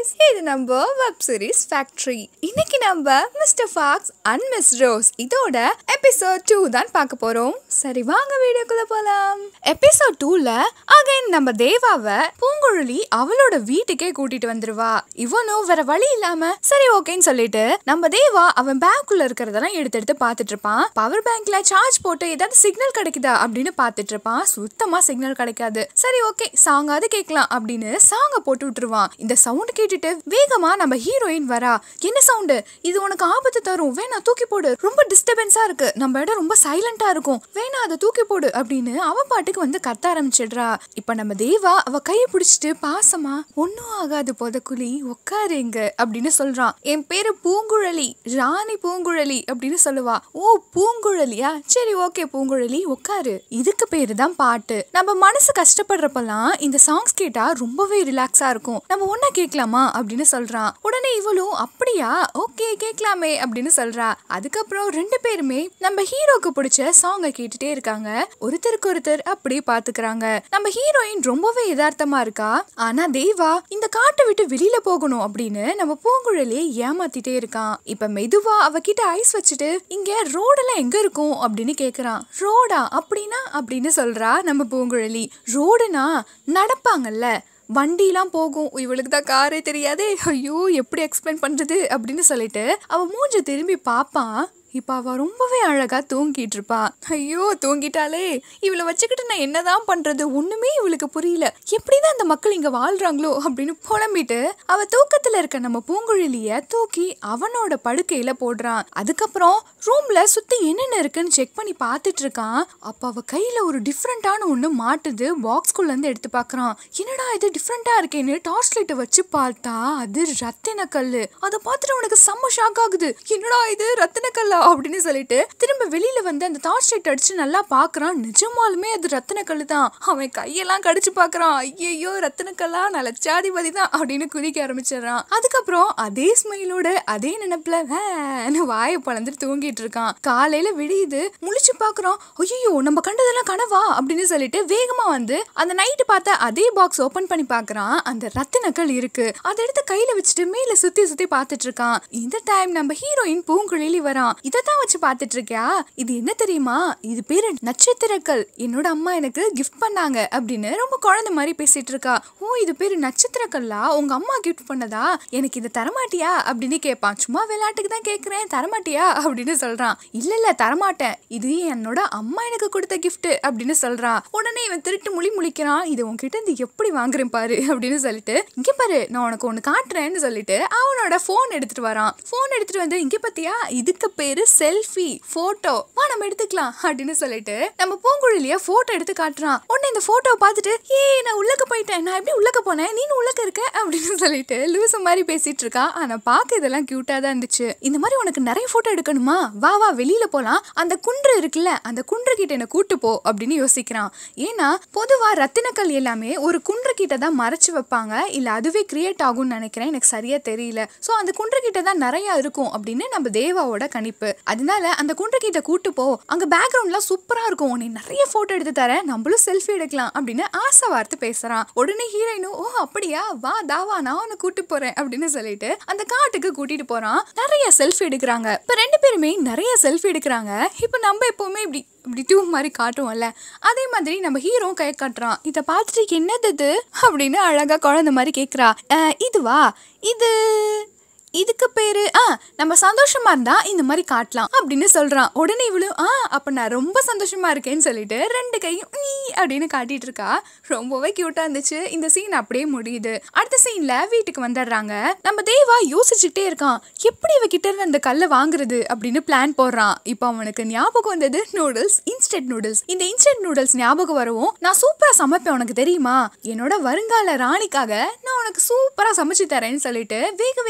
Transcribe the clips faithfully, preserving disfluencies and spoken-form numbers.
guys, இது நம்ம web series factory. இன்னைக்கு நம்ம mister Fox and miss Rose இதோட எபிசோட் டூ தான் பார்க்க போறோம். சரி வாங்க வீடியோக்குள்ள போலாம். எபிசோட் டூல அகைன் நம்ம தேவாவை பூங்குழலி அவளோட வீட்டுக்கே கூட்டிட்டு வந்துருவா. இவனும் வேற வழி இல்லாம சரி ஓகேன்னு சொல்லிட்டு நம்ம தேவா அவன் பேங்க்குள்ள இருக்கிறதெல்லாம் எடுத்து எடுத்து பாத்துட்டு இருப்பான். பவர் பேங்க்ல சார்ஜ் போட்டு ஏதாவது சிக்னல் கிடைக்குதா அப்படின்னு பாத்துட்டு இருப்பான். சுத்தமா சிக்னல் கிடைக்காது. சரி ஓகே சாங்காவது கேட்கலாம் அப்படின்னு சாங்க போட்டு விட்டுருவான். இந்த சவுண்ட் கேட்டுட்டு வேகமா நம்ம ஹீரோயின் வரா. என்ன சவுண்டு இது? உனக்கு ஆபத்து தரும், வேணா தூக்கி போடு, ரொம்ப டிஸ்டர்பன்ஸா இருக்கு, நம்ம இடம் ரொம்ப சைலண்டா இருக்கும், வேணா அதை தூக்கி போடு அப்படின்னு அவ பாட்டுக்கு வந்து கத்த ஆரம்பிச்சிடுறா. இப்ப நம்ம தேவா அவ கையை பிடிச்சிட்டு பாசமா ஒன்னும் ஆகாது பொதக்குழி உட்காருங்க அப்படின்னு சொல்றான். என் பேரு பூங்குழலி, ராணி பூங்குழலி அப்படின்னு சொல்லுவா. ஓ பூங்குழலியா, சரி ஓகே பூங்குழலி உட்காரு. இதுக்கு பேரு தான் பாட்டு. நம்ம மனசு கஷ்டப்படுறப்பெல்லாம் இந்த சாங்ஸ் கேட்டா ரொம்பவே ரிலாக்ஸா இருக்கும், நம்ம ஒன்னா கேட்கலாமா அப்படின்னு சொல்றான். உடனே இவளும் அப்படியா ஓகே கேட்கலாமே அப்படின்னு சொல்றா. அதுக்கப்புறம் ரெண்டு பேருமே நம்ம ஹீரோக்கு பிடிச்ச சாங்கை கேட்டுட்டே இருக்காங்க. ஒருத்தருக்கு ஒருத்தர் அப்படி பாத்துக்கிறாங்க. நம்ம ஹீரோயின் ரொம்பவே யதார்த்தமா இருக்கா. ஆனா தேவா இந்த காட்டை விட்டு வெளியில போகணும் அப்படின்னு நம்ம பூங்குழலியை ஏமாத்திட்டே இருக்கான். இப்ப மெதுவா அவகிட்ட ஐஸ் வச்சுட்டு இங்க ரோடெல்லாம் எங்க இருக்கும் அப்படின்னு கேக்குறான். ரோடா அப்படின்னா அப்படின்னு சொல்றா நம்ம பூங்குழலி. ரோடுனா நடப்பாங்கல்ல, வண்டிலாம் போகும், இவளுக்கு தான் காரே தெரியாதே, ஐயோ எப்படி எக்ஸ்பிளைன் பண்றது அப்படின்னு சொல்லிட்டு அவ மூஞ்ச திரும்பி பாப்பான். இப்ப அவ ரொம்பவே அழகா தூங்கிட்டு இருப்பா. ஐயோ தூங்கிட்டாலே, இவளை வச்சுக்கிட்டு நான் என்னதான் பண்றது, ஒண்ணுமே இவளுக்கு புரியல, எப்படிதான் அந்த மக்கள் இங்க வாழ்றாங்களோ அப்படின்னு புலம்பிட்டு அவ தூக்கத்துல இருக்க நம்ம பூங்குழலிய தூக்கி அவனோட படுக்கையில போடுறான். அதுக்கப்புறம் ரூம்ல சுத்தி என்னென்ன இருக்குன்னு செக் பண்ணி பாத்துட்டு இருக்கான். அப்ப அவ கையில ஒரு டிஃப்ரெண்டான ஒண்ணு மாட்டுது. பாக்ஸ்குள்ள இருந்து எடுத்து பாக்குறான். என்னடா இது டிஃப்ரெண்டா இருக்கேன்னு டார்ச் லைட்டை வச்சு பார்த்தா அது ரத்தின கல்லு. அதை பார்த்துட்டு அவனுக்கு செம்ம ஷாக் ஆகுது. என்னடா இது ரத்தின கல்லா அப்படின்னு சொல்லிட்டு திரும்ப வெளியில வந்து அந்த டார்ச் லைட் அடிச்சு நல்லா பாக்குறான். நிஜமாலுமே அது ரத்தின கல்லு தான். அவன் கையெல்லாம் கடிச்சு பாக்குறான். ஐயோ ரத்தின கல்லா, நல்ல சாதிபதி தான் அப்படின்னு குதிக்க ஆரம்பிச்சிடறான். அதுக்கப்புறம் அதே ஸ்மைலோட அதே நினைப்புல வாயை பழந்துட்டு தூங்கிட்டு இருக்கான். காலையில விடியுது, முழிச்சு பாக்குறான். ஐயோ நம்ம கண்டதெல்லாம் கனவா அப்படின்னு சொல்லிட்டு வேகமா வந்து அந்த நைட்டு பார்த்த அதே பாக்ஸ் ஓபன் பண்ணி பாக்குறான். அந்த ரத்தின கல் இருக்கு. அதை எடுத்து கையில வச்சுட்டு மேல சுத்தி சுத்தி பாத்துட்டு இருக்கான். இந்த டைம் நம்ம ஹீரோயின் பூங்குழலி வரான். இதைத்தான் வச்சு பாத்துட்டு இருக்கியா, இது என்ன தெரியுமா, இது பேரு நட்சத்திரக்கல், என்னோட அம்மா எனக்கு கிஃப்ட் பண்ணாங்க அப்படின்னு ரொம்ப குழந்தை மாதிரி பேசிட்டு இருக்கா. ஓ இது பேரு நட்சத்திரக்கல்லா, உங்க அம்மா கிஃப்ட் பண்ணதா, எனக்கு இதை தரமாட்டியா அப்படின்னு கேட்பான். சும்மா விளையாட்டுக்கு தான் கேட்கிறேன், தரமாட்டியா அப்படின்னு சொல்றான். இல்ல இல்ல தரமாட்டேன், இது என்னோட அம்மா எனக்கு கொடுத்த கிஃப்ட் அப்படின்னு சொல்றான். உடனே இவன் திருட்டு முழி முழிக்கிறான். இது உன்கிட்ட இருந்து எப்படி வாங்குறேன் பாரு அப்படின்னு சொல்லிட்டு, இங்க பாரு நான் உனக்கு ஒண்ணு காட்டுறேன்னு சொல்லிட்டு அவனோட போன் எடுத்துட்டு வரான். போன் எடுத்துட்டு வந்து இங்க பாத்தியா இதுக்கு பேரு செல்ஃபி போட்டோ, வா நம்ம எடுத்துக்கலாம் அப்படின்னு சொல்லிட்டு நம்ம பூங்குழலிய போட்டோ எடுத்து காட்டுறான். உடனே இந்த போட்டோவை பார்த்துட்டு ஏ நான் உள்ளக்க போயிட்டேன், நான் எப்படி உள்ளக்க போனேன், நீனு உள்ளக்க இருக்க அப்படின்னு சொல்லிட்டு லூசு மாதிரி பேசிட்டு இருக்கா. ஆனா பாக்க இதெல்லாம் கியூட்டா தான் இருந்துச்சு. இந்த மாதிரி உனக்கு நிறைய போட்டோ எடுக்கணுமா, வா வா வெளியில போலாம், அந்த குன்று இருக்குல்ல அந்த குன்று கிட்ட என்ன கூட்டு போ அப்படின்னு யோசிக்கிறான். ஏன்னா பொதுவா ரத்தினக்கல் எல்லாமே ஒரு குன்று கிட்ட தான் மறைச்சு வைப்பாங்க, இல்ல அதுவே கிரியேட் ஆகும்னு நினைக்கிறேன், எனக்கு சரியா தெரியல. சோ அந்த குன்று கிட்ட தான் நிறைய இருக்கும் அப்படின்னு நம்ம தேவாவோட கணிப்பு. அதனால அந்த குன்று கிட்ட கூட்டு போ, அங்க பேக்ரவுண்ட்லாம் சூப்பரா இருக்கும், நீ நிறைய போட்டோ எடுத்து தரேன், நம்மளும் செல்ஃபி எடுக்கலாம் அப்படின்னு ஆசை வார்த்தை பேசுறான். உடனே ஹீரோயினும் ஓ அப்படியா வா தாவா நான் உன்னை கூட்டு போறேன் அப்படின்னு சொல்லிட்டு அந்த காட்டுக்கு கூட்டிட்டு போறான். நிறைய செல்ஃபி எடுக்கிறாங்க. இப்ப ரெண்டு பேருமே நிறைய செல்ஃபி எடுக்கிறாங்க. இப்ப நம்ம எப்பவுமே இப்படி இப்படி டூ மாதிரி காட்டுவோம்ல, அதே மாதிரி நம்ம ஹீரோ கை காட்டுறான். இதை பார்த்துட்டு என்னது அப்படின்னு அழகா குழந்தை மாதிரி கேட்கிறா. இதுவா இது இதுக்கு பேரு ஆ நம்ம சந்தோஷமா இருந்தா இந்த மாதிரி காட்டலாம் அப்படின்னு சொல்றான். உடனே இவளும் ஆ அப்ப நான் ரொம்ப சந்தோஷமா இருக்கேன்னு சொல்லிட்டு ரெண்டு கையும் நீ அப்படின்னு காட்டிட்டு இருக்கா. ரொம்பவே கியூட்டா இருந்துச்சு. இந்த சீன் அப்படியே முடியுது. அடுத்த சீன்ல வீட்டுக்கு வந்துடுறாங்க. நம்ம தேவா யோசிச்சுட்டே இருக்கான், எப்படி இவ கிட்ட இருந்து அந்த கல்லை வாங்குறது அப்படின்னு பிளான் போடுறான். இப்போ அவனுக்கு ஞாபகம் வந்தது நூடுல்ஸ், இன்ஸ்டன்ட் நூடுல்ஸ். இந்த இன்ஸ்டன்ட் நூடுல்ஸ் ஞாபகம் வரவும் நான் சூப்பரா சமைப்பேன் உனக்கு தெரியுமா, என்னோட வருங்கால ராணிக்காக நான் உனக்கு சூப்பரா சமைச்சு தரேன்னு சொல்லிட்டு வேக வேகமா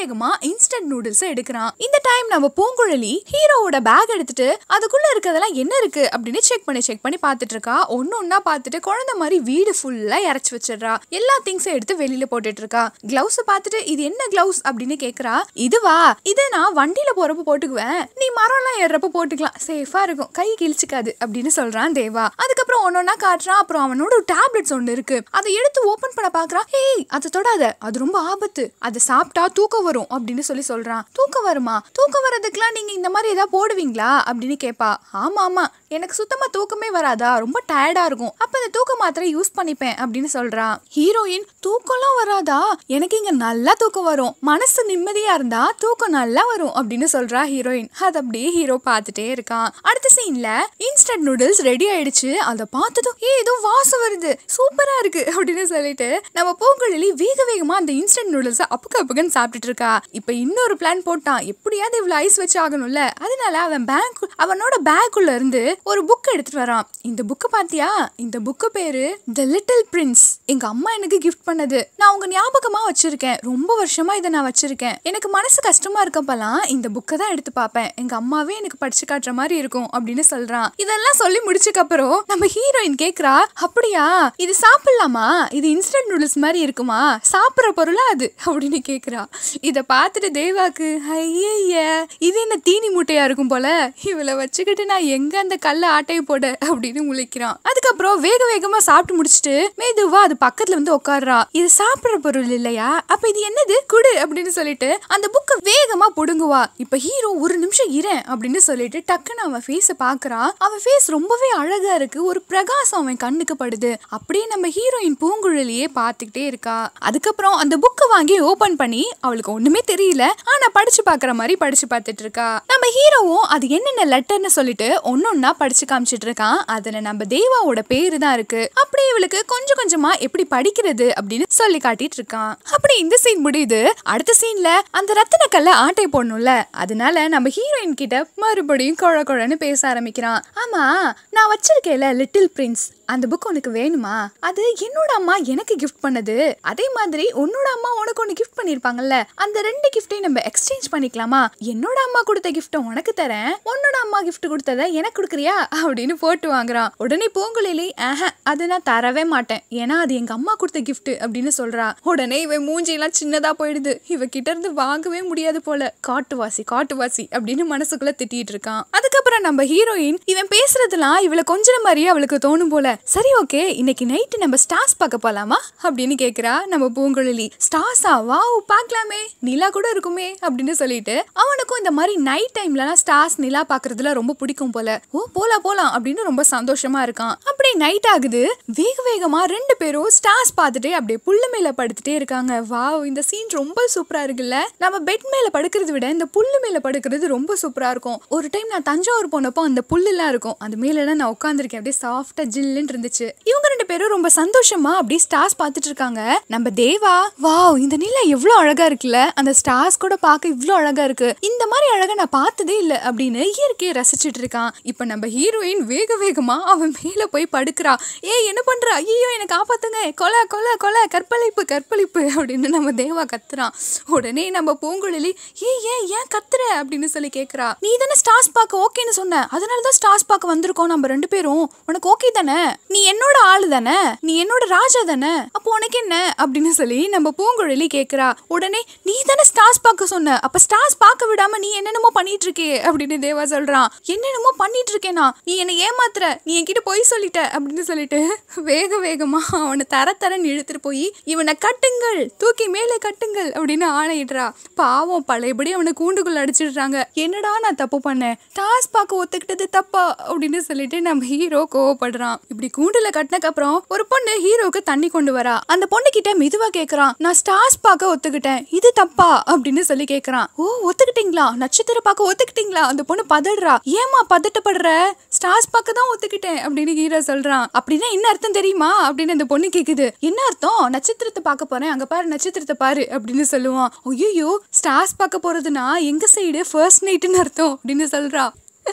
இன்ஸ்டன்ட் நூடுல்ஸ் எடுக்கிறான். இந்த டைம் நம்ம பூங்குழலி ஹீரோவோட பேக் எடுத்துட்டு அதுக்குள்ள இருக்கிறதெல்லாம் என்ன இருக்கு அப்படின்னு செக் பண்ணி செக் பண்ணி பாத்துட்டு இருக்கா. ஒன்னு ஒன்னா பாத்துட்டு குழந்தை மாதிரி வீடு ஃபுல்லா இறச்சி வச்சிடறா. எல்லா திங்ஸும் எடுத்து வெளியில போட்டுட்டு இருக்கா. கிளவுஸ் பாத்துட்டு இது என்ன கிளவுஸ் அப்படின்னு கேக்குறா. இதுவா, இதை நான் வண்டியில போறப்ப போட்டுக்குவேன், நீ மரம் எல்லாம் ஏறப்ப போட்டுக்கலாம், சேஃபா இருக்கும், கை கிழிச்சுக்காது அப்படின்னு சொல்றான் தேவா. அதுக்கப்புறம் ஒன்னொன்னா காட்டுறான். அப்புறம் அவனோட டேப்லெட்ஸ் ஒண்ணு இருக்கு, அதை எடுத்து ஓபன் பண்ண பாக்குறான். ஏய் அதை தொடாத, அது ரொம்ப ஆபத்து, அதை சாப்பிட்டா தூக்கம் வரும் அப்படின்னு சொல்லி சொல்றான். தூக்கம் வருமா? தூக்கம் வர்றதுக்குலாம் நீங்க இந்த மாதிரி ஏதாவது போடுவீங்களா அப்படின்னு கேட்பா. ஆமா ஆமா, எனக்கு சுத்தமா தூக்கமே வராதா, ரொம்ப டயர்டா இருக்கும், அப்ப இந்த தூக்க மாத்திரை யூஸ் பண்ணிப்பேன் அப்படின்னு சொல்றான். ஹீரோயின் தூக்கம்லாம் வராதா, எனக்கு இங்க நல்லா தூக்கம் வரும், மனசு நிம்மதியா இருந்தா தூக்கம் நல்லா வரும் அப்படின்னு சொல்றா ஹீரோயின். அது அப்படியே ஹீரோ பார்த்துட்டே இருக்கான். அடுத்த சீன்ல இன்ஸ்டன்ட் நூடுல்ஸ் ரெடி ஆயிடுச்சு. அதை பார்த்ததும் ஏ ஏதோ வாசம் வருது, சூப்பரா இருக்கு அப்படின்னு சொல்லிட்டு நம்ம பூங்குழலி வேக வேகமா அந்த இன்ஸ்டன்ட் நூடுல்ஸ் அப்புக்கு அப்புக்குன்னு சாப்பிட்டுட்டு இருக்கா. இப்ப இன்னொரு பிளான் போட்டான், எப்படியாவது இவ்வளவு ஐஸ் வச்சு ஆகணும்ல. அதனால அவன் பேங்க் அவனோட பேக்குள்ள இருந்து ஒரு புக் எடுத்துட்டு வரான். இந்த புக்கு பாத்தியா, இந்த புக்கு பேரு தி லிட்டில் பிரின்ஸ், எங்க அம்மா எனக்கு கிஃப்ட் பண்ணது, நான் உங்க ஞாபகமா வச்சிருக்கேன், ரொம்ப வருஷமா இதை நான் வச்சிருக்கேன், எனக்கு மனசு கஷ்டமா இருக்கப்பெல்லாம் இந்த புக்கை தான் எடுத்து பார்ப்பேன், எங்க அம்மாவே எனக்கு படிச்சு காட்டுற மாதிரி இருக்கும் அப்படின்னு சொல்றான். இதெல்லாம் சொல்லி முடிச்சதுக்கு அப்புறம் நம்ம ஹீரோயின் கேக்குறா, அப்படியா இது சாப்பிடலாமா, இது இன்ஸ்டன்ட் நூடுல்ஸ் மாதிரி இருக்குமா, சாப்பிட்ற பொருளா அது அப்படின்னு கேக்குறா. இத பார்த்துட்டு தேவாக்கு ஐய இது என்ன தீனி மூட்டையா இருக்கும் போல, இவளை வச்சுக்கிட்டு நான் எங்க அந்த கல்ல ஆட்டையை போட அப்படின்னு முழிக்கிறான். அதுக்கப்புறம் வேக வேகமா சாப்பிட்டு முடிச்சுட்டு மெதுவா அது பக்கத்துல வந்து உட்காடுறா. இது சாப்பிட்ற பொருள் இல்லையா, அப்ப இது என்னது குடு அப்படின்னு சொல்லிட்டு அந்த புக்கை வேகமா புடுங்குவா. இப்ப ஹீரோ ஒரு நிமிஷம் இரேன் அப்படின்னு சொல்லிட்டு டக்குன்னு அவன் ஃபேஸ பாக்குறான். அவன் ஃபேஸ் ரொம்பவே அழகா இருக்கு, ஒரு பிரகாசம் அவன் கண்ணுக்கு படுது. அப்படியே நம்ம ஹீரோயின் பூங்குழலியே பாத்துக்கிட்டே இருக்கா. அதுக்கப்புறம் அந்த புக்கை வாங்கி ஓபன் பண்ணி அவளுக்கு ஒண்ணுமே தெரியல, ஆனா படிச்சு பாக்குற மாதிரி படிச்சு பார்த்துட்டு இருக்கா. நம்ம ஹீரோவும் அது என்னென்ன லெட்டர்னு சொல்லிட்டு ஒன்னொன்னா படிச்சு காமிச்சிட்டு இருக்கான். அதுல நம்ம தேவாவோட பேரு தான் இருக்கு. அப்படி இவளுக்கு கொஞ்சம் கொஞ்சமா எப்படி படிக்கிறது அப்படின்னு சொல்லி காட்டிட்டு இருக்கான். அப்படி இந்த சீன் முடியுது. அடுத்த சீன்ல அந்த ரத்தின கல்ல ஆட்டை போடணும்ல, அதனால நம்ம ஹீரோயின் கிட்ட மறுபடியும் கொழ கொழன்னு பேச ஆரம்பிக்கிறான். ஆமா, நான் வச்சிருக்கேன்ல லிட்டில் பிரின்ஸ், அந்த புக் உனக்கு வேணுமா, அது என்னோட அம்மா எனக்கு கிஃப்ட் பண்ணது, அதே மாதிரி உன்னோட அம்மா உனக்கு ஒன்னு கிஃப்ட் பண்ணிருப்பாங்கல்ல, அந்த ரெண்டு கிஃப்டையும் நம்ம எக்ஸ்சேஞ்ச் பண்ணிக்கலாமா, என்னோட அம்மா கொடுத்த கிஃப்ட்டை உனக்கு தரேன், உன்னோட அம்மா கிஃப்ட் கொடுத்ததை எனக்கு கொடுக்குறியா அப்படின்னு போட்டு வாங்குறான். உடனே பூங்குழலி ஆஹ அதை நான் தரவே மாட்டேன், ஏன்னா அது எங்க அம்மா கொடுத்த கிஃப்ட் அப்படின்னு சொல்றா. உடனே இவன் மூஞ்சி எல்லாம் சின்னதா போயிடுது, இவ கிட்ட இருந்து வாங்கவே முடியாது போல, காட்டுவாசி காட்டுவாசி அப்படின்னு மனசுக்குள்ள திட்டிட்டு இருக்கான். அதுக்கப்புறம் நம்ம ஹீரோயின் இவன் பேசுறதுலாம் இவளை கொஞ்சம் மாதிரியே அவளுக்கு தோணும் போல. சரி ஓகே, இன்னைக்கு நைட்டு நம்ம ஸ்டார்ஸ் பார்க்க போலாமா அப்படின்னு கேக்குறா நம்ம பூங்குழலி. ஸ்டார்ஸா, வாவ் பார்க்கலாமே, நிலா கூட இருக்குமே அப்படின்னு சொல்லிட்டு அவனுக்கும் இந்த மாதிரி நைட் டைம்லலாம் ஸ்டார்ஸ் நிலா பாக்குறதுல ரொம்ப பிடிக்கும் போல. ஓ போலாம் போலாம் அப்படின்னு ரொம்ப சந்தோஷமா இருக்கான். அப்படி நைட் ஆகுது. வேக வேகமா ரெண்டு பேரும் ஸ்டார்ஸ் பார்த்துட்டே அப்படியே புல்லு மேல படுத்துட்டே இருக்காங்க. வாவ், இந்த சீன் ரொம்ப சூப்பரா இருக்குல்ல. நம்ம பெட் மேல படுக்கிறத விட இந்த புல்லு மேல படுக்கிறது ரொம்ப சூப்பரா இருக்கும். ஒரு டைம் நான் தஞ்சாவூர் போனப்போ அந்த புல்லு எல்லாம் இருக்கும், அந்த மேல எல்லாம் நான் உட்காந்துருக்கேன், அப்படியே சாஃப்டா ஜில்லுன்னு இருந்துச்சு. இவங்க ரெண்டு பேரும் ரொம்ப சந்தோஷமா அப்படியே ஸ்டார்ஸ் பார்த்துட்டு இருக்காங்க. நம்ம தேவா, வாவ் இந்த நிலா எவ்வளவு அழகா இருக்குல்ல, அந்த ஸ்டார்ஸ் கூட பார்க்க இவ்வளவு அழகா இருக்கு, இந்த மாதிரி அழகா நான் பார்த்ததே இல்ல அப்படின்னு இயற்கையை ரசிச்சுட்டு இருக்கான். இப்ப நம்ம ஹீரோயின் வேக வேகமா அவன் மேல போய் படுக்கிறா. ஏ என்ன பண்ற, ஐயோ எனக்கு காப்பாத்துங்க, கொலை கொலை கொலை, கற்பழிப்பு கற்பழிப்பு அப்படின்னு நம்ம தேவா கத்துறான். உடனே நம்ம பூங்குழலி ஏ ஏன் ஏன் கத்துற அப்படின்னு சொல்லி கேக்குறா. நீ தானே ஸ்டார்ஸ் பார்க்க ஓகேன்னு சொன்ன, அதனாலதான் ஸ்டார்ஸ் பார்க்க வந்திருக்கோம் நம்ம ரெண்டு பேரும், உனக்கு ஓகே தானே, நீ என்னோட ஆளு தானே, நீ என்னோட ராஜா தானே, அப்போ உனக்கு என்ன அப்படின்னு சொல்லி நம்ம பூங்குழலி கேக்குறா. உடனே நீ தானே ஸ்டார்ஸ் பார்க்க சொன்ன, அப்ப ஸ்டார்ஸ் பார்க்க விடாம நீ என்னென்னமோ பண்ணிட்டு இருக்கே அப்படின்னு தேவா சொல்றான். என்னென்னமோ பண்ணிட்டு இருக்கேனா, நீ என்னை ஏமாத்துற, நீ என்கிட்ட போய் சொல்லிட்ட அப்படின்னு சொல்லிட்டு வேக வேகமா அவனை தர தரன்னு இழுத்துட்டு போய் இவனை கட்டுங்கள், தூக்கி மேலே கட்டுங்கள் அப்படின்னு ஆணையிடுறா. பாவம் பழையபடி அவனை கூண்டுக்குள்ள அடிச்சிடுறாங்க. என்னடா நான் தப்பு பண்ணேன், ஸ்டார்ஸ் பார்க்க ஒத்துக்கிட்டது தப்பா அப்படின்னு சொல்லிட்டு நம்ம ஹீரோ கோவப்படுறான். இப்படி கூண்டுல கட்டினக்கு அப்புறம் ஒரு பொண்ணு ஹீரோக்கு தண்ணி கொண்டு வரா. அந்த பொண்ணு கிட்ட மெதுவா கேக்குறான், நான் ஸ்டார்ஸ் பார்க்க ஒத்துக்கிட்டேன், இது தப்பா அப்படின்னு சொல்லி கேக்குறான். ஓ ஒத்துக்கிட்டீங்களா, நட்சத்திரம் பார்க்க ஒத்துக்கிட்டீங்களா, அந்த பொண்ணு பதடுறா. ஏமா பதட்டப்படுற, ஸ்டார்ஸ் பார்க்க தான் ஒத்துக்கிட்டேன் அப்படின்னு ஹீரோ சொல்றான். அப்படின்னா என்ன அர்த்தம் தெரியுமா அப்படின்னு அந்த பொண்ணு கேக்குது. என்ன அர்த்தம், நட்சத்திரத்தை பார்க்க போறேன், அங்க பாரு நட்சத்திரத்தை பாரு அப்படின்னு சொல்லுவான். ஐயோ ஸ்டார்ஸ் பார்க்க போறதுன்னா எங்க சைடு ஃபர்ஸ்ட் நைட்னு அர்த்தம் அப்படின்னு சொல்றா.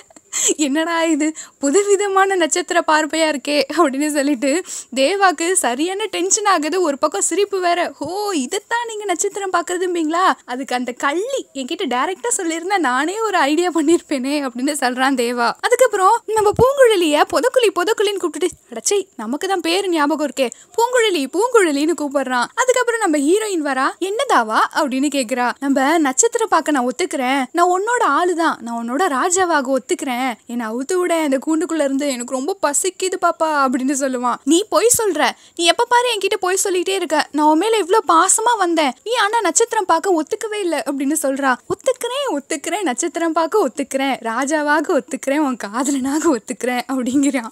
என்னடா இது புதுவிதமான நட்சத்திர பார்வையா இருக்கே அப்படின்னு சொல்லிட்டு தேவாக்கு சரியான டென்ஷன் ஆகுது. ஒரு பக்கம் சிரிப்பு வேற. ஓ இதைத்தான் நீங்க நட்சத்திரம் பாக்குறதும்பீங்களா, அதுக்கு அந்த கள்ளி என்கிட்ட டைரக்டா சொல்லியிருந்தா நானே ஒரு ஐடியா பண்ணிருப்பேனே அப்படின்னு சொல்றான் தேவா. அதுக்கப்புறம் நம்ம பூங்குழலிய பொதக்குழி பொதக்குழின்னு கூப்பிட்டுட்டு அடச்சை நமக்கு தான் பேரு ஞாபகம் இருக்கே பூங்குழலி பூங்குழலின்னு கூப்பிடுறான். அதுக்கப்புறம் நம்ம ஹீரோயின் வரா. என்னதாவா அப்படின்னு கேக்குறா. நம்ம நட்சத்திரம் பார்க்க நான் ஒத்துக்கிறேன், நான் உன்னோட ஆளுதான், நான் உன்னோட ராஜாவாக ஒத்துக்கிறேன், என்னை அவுத்து விட அந்த கூண்டுக்குள்ள இருந்து எனக்கு ரொம்ப பசிக்குது பாப்பா அப்படின்னு சொல்லுவான். நீ பொய் சொல்ற, நீ எப்ப பாரு என்கிட்ட பொய் சொல்லிட்டே இருக்க, நான் உன் மேல இவ்வளவு பாசமா வந்தேன், நீ ஆனா நட்சத்திரம் பார்க்க ஒத்துக்கவே இல்லை அப்படின்னு சொல்றா. ஒத்துக்கிறேன் ஒத்துக்கிறேன் நட்சத்திரம் பார்க்க ஒத்துக்கிறேன், ராஜாவாக ஒத்துக்கிறேன், உன் காதலனாக ஒத்துக்கிறேன் அப்படிங்கிறான்.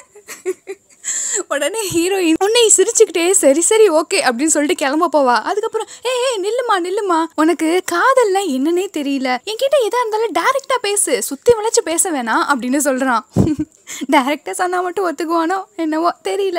உடனே ஹீரோயின் உன்னை சிரிச்சுக்கிட்டே சரி சரி ஓகே அப்படின்னு சொல்லிட்டு கிளம்ப போவா. அதுக்கப்புறம் ஏ ஏ நில்லுமா நில்லுமா, உனக்கு காதல்னா என்னன்னே தெரியல, என்கிட்ட எதா இருந்தாலும் டைரக்டா பேசு, சுத்தி வளைச்சு பேச வேணாம் அப்படின்னு சொல்றான். டைரக்டா சொன்னா மட்டும் ஒத்துக்குவானோ என்னவோ தெரியல.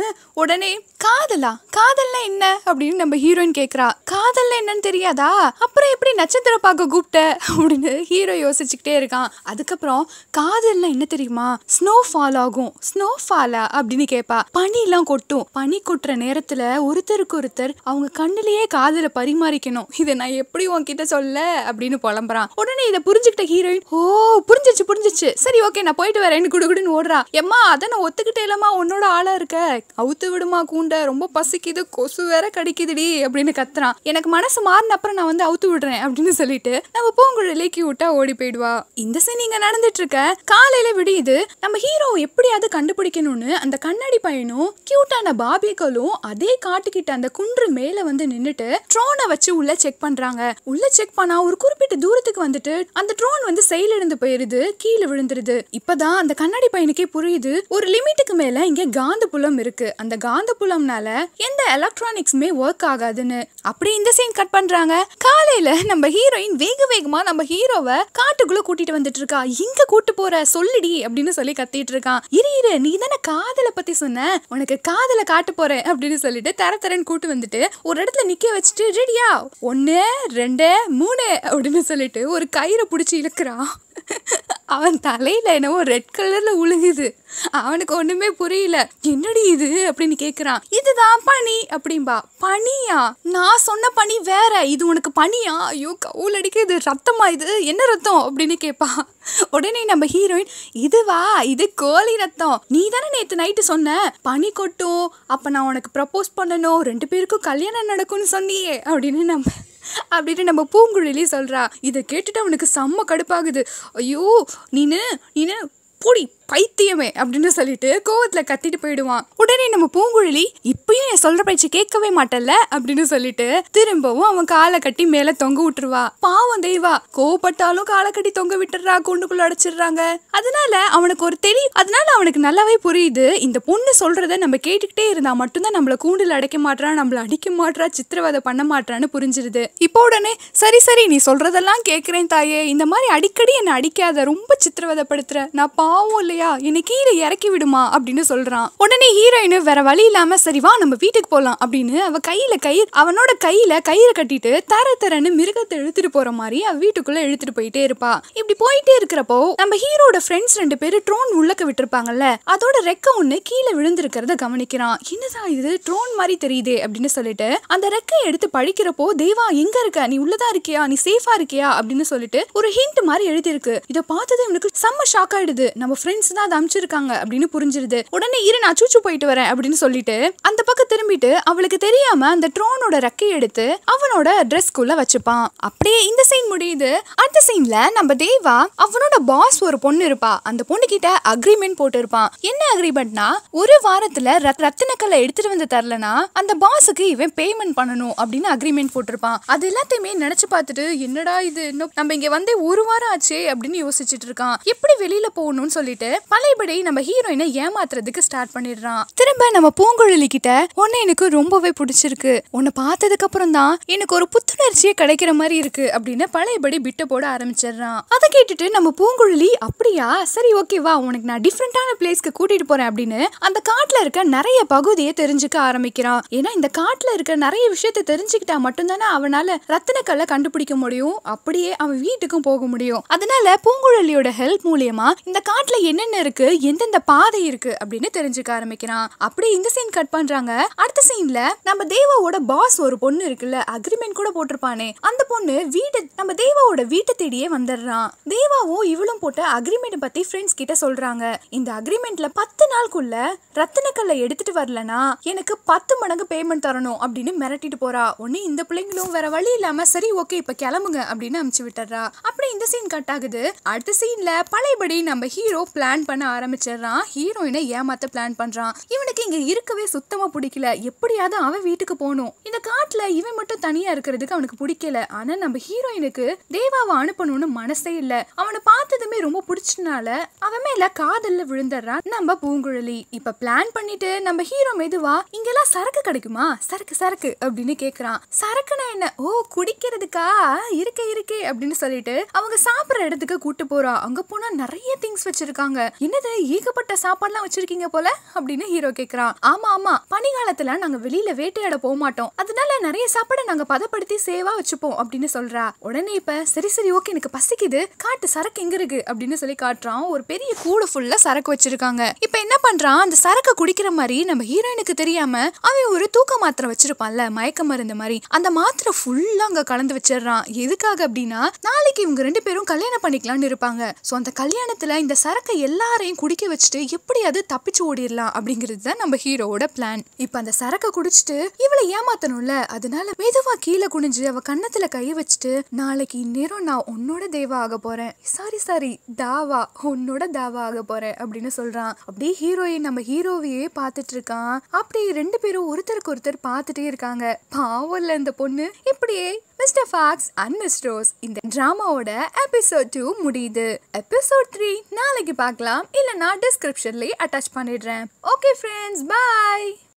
உடனே காதலா காதல்னா என்ன அப்படின்னு நம்ம ஹீரோயின் கேக்குறா. காதல்னா என்னன்னு தெரியாதா, அப்புறம் எப்படி நட்சத்திரம் பார்க்க கூப்பிட்ட அப்படின்னு ஹீரோ யோசிச்சுக்கிட்டே இருக்கான். அதுக்கப்புறம் காதல்னா என்ன தெரியுமா, ஸ்னோ ஃபால் ஆகும். ஸ்னோ ஃபாலா அப்படின்னு கேட்பா. பனி எல்லாம் கொட்டும், பனி கொட்டுற நேரத்துல ஒருத்தருக்கு ஒருத்தர் அவங்க கண்ணிலேயே காதலை பரிமாறிக்கணும், இதை நான் எப்படி உன்கிட்ட சொல்ல அப்படின்னு புலம்புறான். உடனே இதை புரிஞ்சுக்கிட்ட ஹீரோயின் ஓ புரிஞ்சிச்சு புரிஞ்சிச்சு சரி ஓகே நான் போயிட்டு வரேன்னு குடுகுடுன்னு ஓடுறா. எம்மா அதை நான் ஒத்துக்கிட்டே இல்லம்மா, உன்னோட ஆளா இருக்க, அவுத்து விடுமா கூண்ட, ரொம்ப பசிக்குது, கொசு வேற கடிக்குதுடி அப்படின்னு கத்துறான். எனக்கு மனசு மாறின அப்புறம் நான் வந்து அவுத்து விடுறேன் அப்படின்னு சொல்லிட்டு நம்ம பூங்குழலிக்கு விட்டா ஓடி போயிடுவா. இந்த சீன் இங்க நடந்துட்டு இருக்க. காலையில விடியுது. நம்ம ஹீரோ எப்படியாவது கண்டுபிடிக்கணும்னு அந்த கண்ணாடி பையனும் கியூட்டான பாபிகளும் அதே காட்டுக்கிட்ட அந்த குன்று மேல வந்து நின்னுட்டு ட்ரோனை வச்சு உள்ள செக் பண்றாங்க. உள்ள செக் பண்ணா ஒரு குறிப்பிட்ட தூரத்துக்கு வந்துட்டு அந்த ட்ரோன் வந்து செயல் இழந்து போயிருது, கீழே விழுந்துருது. இப்பதான் அந்த கண்ணாடி பையனுக்கே புரியுது ஒரு லிமிட்டுக்கு மேல இங்க காந்த புலம் இருக்கு, அந்த காந்த புலம்னால எந்த எலக்ட்ரானிக்ஸுமே ஒர்க் ஆகாதுன்னு. அப்படி இந்த சீன் கட் பண்றாங்க. காலையில நம்ம ஹீரோயின் வேக வேகமா நம்ம ஹீரோவை காட்டுக்குள்ள கூட்டிட்டு வந்துட்டு இருக்கா. இங்க கூட்டு போற சொல்லுடி அப்படின்னு சொல்லி கத்திட்டு இருக்கான். இரு இரு நீ தானே காதலை பத்தி சொன்ன, உனக்கு காதலை காட்டு போறேன் அப்படின்னு சொல்லிட்டு தர தரன்னு கூட்டு வந்துட்டு ஒரு இடத்துல நிக்க வச்சுட்டு ரெடியா ஒன்னு ரெண்டு மூணு அப்படின்னு சொல்லிட்டு ஒரு கயிறை பிடிச்சி இழுக்கிறான். அவன் தலையில என்னவோ ரெட் கலர்ல உழுகுது. அவனுக்கு ஒண்ணுமே புரியல. என்னடி இது அப்படின்னு கேக்குறான். இதுதான் பனி அப்படின்பா. பனியா, நான் சொன்ன பனி வேற, இது உனக்கு பனியா, ஐயோ கவுல் அடிக்குது, ரத்தமா இது, என்ன ரத்தம் அப்படின்னு கேட்பா. உடனே நம்ம ஹீரோயின் இதுவா, இது கோழி ரத்தம், நீ தானே நேத்து நைட்டு சொன்ன பனி கொட்டும், அப்ப நான் உனக்கு ப்ரப்போஸ் பண்ணணும், ரெண்டு பேருக்கும் கல்யாணம் நடக்கும்னு சொன்னியே அப்படின்னு நம்ம அப்படின்னு நம்ம பூங்குழலி சொல்றா. இதை கேட்டுட்டு அவனுக்கு செம்ம கடுப்பாகுது. ஐயோ நீனு நீனு போடி பைத்தியமே அப்படின்னு சொல்லிட்டு கோவத்துல கத்திட்டு போயிடுவான். உடனே நம்ம பூங்குழலி இப்பயும் என் சொல்ற பேச்சு கேட்கவே மாட்டல்ல அப்படின்னு சொல்லிட்டு திரும்பவும் அவன் காலை கட்டி மேல தொங்க விட்டுருவா. பாவம் தெய்வா, கோவப்பட்டாலும் காலை கட்டி தொங்க விட்டுறா, கூண்டுக்குள்ள அடைச்சிடுறாங்க. அதனால அவனுக்கு ஒரு தெளி அதனால அவனுக்கு நல்லாவே புரியுது, இந்த பொண்ணு சொல்றத நம்ம கேட்டுக்கிட்டே இருந்தா மட்டும்தான் நம்மள கூண்டுல அடைக்க மாட்டா, நம்மள அடிக்க மாட்டா, சித்திரவதை பண்ண மாட்டான்னு புரிஞ்சிருது. இப்போ உடனே சரி சரி நீ சொல்றதெல்லாம் கேட்கிறேன் தாயே, இந்த மாதிரி அடிக்கடி என்னை அடிக்காத, ரொம்ப சித்திரவதைப்படுத்துற, நான் பாவம் இல்லையா, என்னை கீழே இறக்கி விடுமா அப்படின்னு சொல்றான். உடனே ஹீரோயின் வேற வழி இல்லாம சரி வா நம்ம வீட்டுக்கு போலாம் அப்படின்னு அவ கையில கயிறு அவனோட கையில கயிறு கட்டிட்டு தர தரன்னு மிருகத்தை இழுத்துட்டு போற மாதிரி அவ வீட்டுக்குள்ள இழுத்துட்டு போயிட்டே இருப்பா. இப்படி போயிட்டே இருக்கிறப்போ நம்ம ஹீரோட ஃப்ரெண்ட்ஸ் ரெண்டு பேரும் ட்ரோன் உள்ளக்க விட்டுருப்பாங்கல்ல, அதோட ரெக்க ஒண்ணு கீழே விழுந்திருக்கிறத கவனிக்கிறான். என்னதான் இது ட்ரோன் மாதிரி தெரியுதே அப்படின்னு சொல்லிட்டு அந்த ரெக்கையை எடுத்து படிக்கிறப்போ தேவா எங்க இருக்க, நீ உள்ளதா இருக்கியா, நீ சேஃபா இருக்கியா அப்படின்னு சொல்லிட்டு ஒரு ஹிண்ட் மாதிரி எழுதி இருக்கு. இதை பார்த்தது இவனுக்கு செம்ம ஷாக் ஆயிடுது. நம்ம ஃப்ரெண்ட்ஸ் தான் அதை அமிச்சிருக்காங்க அப்படின்னு புரிஞ்சிருது. உடனே இரு நான் சூச்சு போயிட்டு வரேன் அப்படின்னு சொல்லிட்டு அந்த பக்கம் திரும்பிட்டு அவளுக்கு தெரியாம அந்த ட்ரோனோட ரெக்கையை எடுத்து அவனோட ட்ரெஸ்க்குள்ள வச்சுப்பான். அப்படியே இந்த சீன் முடியுது. அடுத்த சீன்ல நம்ம தேவா அவனோட பாஸ் ஒரு பொண்ணு இருப்பா. அந்த பொண்ணு கிட்ட அக்ரிமெண்ட் போட்டு இருப்பான். என்ன அக்ரிமெண்ட்னா ஒரு வாரத்துல ரத்தினக்கல்லை எடுத்துட்டு வந்து தரலனா அந்த பாஸுக்கு இவன் பேமெண்ட் பண்ணணும் அப்படின்னு அக்ரிமெண்ட் போட்டிருப்பான். அது எல்லாத்தையுமே நினைச்சு பார்த்துட்டு என்னடா இது, இன்னும் நம்ம இங்க வந்து ஒரு வாரம் ஆச்சே அப்படின்னு யோசிச்சுட்டு இருக்கான். எப்படி வெளியில போகணும்னு சொல்லிட்டு பழையபடி நம்ம ஹீரோயினை ஏமாத்துறதுக்கு ஸ்டார்ட் பண்ணிடுறான். திரும்ப நம்ம பூங்குழலி கிட்ட உன்னை எனக்கு ரொம்பவே பிடிச்சிருக்கு, உன்னை பார்த்ததுக்கு அப்புறம் தான் எனக்கு ஒரு புத்துணர்ச்சியே கிடைக்கிற மாதிரி இருக்கு அப்படின்னு பழையபடி பிட்ட போட ஆரம்பிச்சிடுறான். அதை கேட்டுட்டு நம்ம பூங்குழலி அப்படியா சரி ஓகேவா உனக்கு நான் டிஃப்ரெண்டான பிளேஸ்க்கு கூட்டிட்டு போறேன் அப்படின்னு அந்த காட்டுல இருக்க நிறைய பகுதியை தெரிஞ்சுக்க ஆரம்பிக்கிறான். ஏன்னா இந்த காட்டுல இருக்க நிறைய விஷயத்தை தெரிஞ்சுக்கிட்டா மட்டும்தானே அவனால ரத்தினக்கல்லை கண்டுபிடிக்க முடியும், அப்படியே அவன் வீட்டுக்கும் போக முடியும். அதனால பூங்குழலியோட ஹெல்ப் மூலியமா இந்த காட்டுல என்னென்ன இருக்கு, எந்தெந்த பாதை இருக்கு அப்படின்னு தெரிஞ்சுக்க ஆரம்பிக்கிறான். அப்படி இந்த சீன் கட் பண்றாங்க. அடுத்த சீன்ல நம்ம தேவாவோட பாஸ் ஒரு பொண்ணு இருக்குல்ல, அக்ரிமெண்ட் கூட போட்டிருப்பானே, அந்த பொண்ணு வீடு நம்ம தேவாவோட வீட்டை தேடியே வந்துடுறான். தேவாவும் இவளும் போட்ட அக்ரிமெண்ட் பத்தி ஃப்ரெண்ட்ஸ் கிட்ட சொல்றாங்க. இந்த அக்ரிமெண்ட்ல பத்து நாளுக்குள்ள ரத்தினக்கல்லை எடுத்துட்டு வரலனா எனக்கு பத்து மடங்கு பேமெண்ட் தரணும் அப்படின்னு மிரட்டிட்டு போறா. உடனே இந்த பிள்ளைங்களும் வேற வழி இல்லாம சரி ஓகே இப்ப கிளம்புங்க அப்படின்னு அனுப்பிச்சு விட்டுறா. அப்படி இந்த சீன் கட் ஆகுது. அடுத்த சீன்ல பழையபடி நம்ம ஹீரோ பிளான் பண்ண ஆரம்பிச்சிடறான். ஹீரோயினை ஏமாத்த பிளான் பண்றான். இவனுக்கு இங்க இருக்கவே சுத்தமா பிடிக்கல, எப்படியாவது அவன் வீட்டுக்கு போகணும். இந்த காட்டுல இவன் மட்டும் தனியா இருக்கிறதுக்கு அவனுக்கு பிடிக்கல. ஆனா நம்ம ஹீரோயினுக்கு தேவாவை அனுப்பணும்னு மனசே இல்ல. அவனை பார்த்ததுமே ரொம்ப பிடிச்சனால அவன் மேல காதல்ல விழுந்துடுறான் நம்ம பூங்குழலி. இப்ப பிளான் பண்ணிட்டு நம்ம ஹீரோ மெதுவா இங்கெல்லாம் சரக்கு கிடைக்குமா, சரக்கு சரக்கு அப்படின்னு கேக்குறான். சரக்குனா என்ன, ஓ குடிக்கிறதுக்கா, இருக்கே இருக்கே அப்படின்னு சொல்லிட்டு அவங்க சாப்பிடுற இடத்துக்கு கூட்டு போறா. அங்க போனா நிறைய திங்ஸ் வச்சிருக்காங்க. என்னது ஏகப்பட்ட சாப்பாடுலாம் வச்சிருக்கீங்க போல அப்படின்னு ஹீரோ கேக்குறான். ஆமா ஆமா பனிகாலத்துல நாங்க வெளியில வேட்டையாட போக மாட்டோம், அதனால நிறைய சாப்பாடை நாங்க பதப்படுத்தி சேவா வச்சுப்போம் அப்படின்னு சொல்றா. உடனே இப்ப சரி சரி ஓகே எனக்கு பசிக்குது, காட்டு சரக்கு எங்க இருக்கு அப்படின்னு சொல்லி காட்டுறான். ஒரு பெரிய கூடை ஃபுல்லா சரக்கு வச்சிருக்காங்க. இப்ப என்ன பண்றான், அந்த சரக்கு குடிக்கிற மாதிரி நம்ம ஹீரோயினுக்கு தெரியாம அவன் ஒரு தூக்க மாத்திரை வச்சிருப்பான்ல, மயக்க மருந்து மாதிரி, அந்த மாத்திரை ஃபுல்லா அங்க கலந்து வச்சிடறான். எதுக்காக அப்படின்னா நாளைக்கு இவங்க ரெண்டு பேரும் கல்யாணம் பண்ணிக்கலாம்னு இருப்பாங்க. சோ அந்த கல்யாணத்துல இந்த சரக்கை எல்லாரையும் குடிக்க வச்சுட்டு எப்படியாவது தப்பிச்சு ஓடிடலாம் அப்படிங்கிறது தான் நம்ம ஹீரோவோட பிளான். இப்ப அந்த சரக்கை குடிச்சிட்டு இவளை ஏமாத்தணும்ல, அதனால மெதுவா கீழே குனிஞ்சு அவ கன்னத்துல கைய வச்சுட்டு நாளைக்கு இந்நேரம் நான் உன்னோட தேவா ஆக போறேன், சாரி சாரி தாவா உன்னோட தாவா ஆக போறேன் அப்படின்னு சொல்றான். அப்படியே ஹீரோயின் நம்ம ஹீரோவையே பார்த்துட்டு இருக்கான். அப்படி ரெண்டு பேரும் ஒருத்தருக்கு ஒருத்தர் பார்த்துட்டே இருக்காங்க. பாவம்ல இந்த பொண்ணு. இப்படியே mister Fox and miss Rose இந்த டிராமாவோட எபிசோட் டூ முடியுது. எபிசோட் த்ரீ நாளைக்கு பார்க்கலாம், இல்லைன்னா டிஸ்கிரிப்ஷன்லயே அட்டாச் பண்ணிடுறேன். ஓகே ஃப்ரெண்ட்ஸ், பாய்.